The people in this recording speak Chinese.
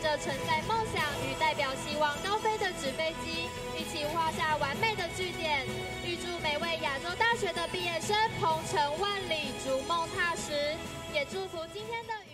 着承载梦想与代表希望高飞的纸飞机，一起画下完美的句点。预祝每位亚洲大学的毕业生鹏程万里，逐梦踏实，也祝福今天的。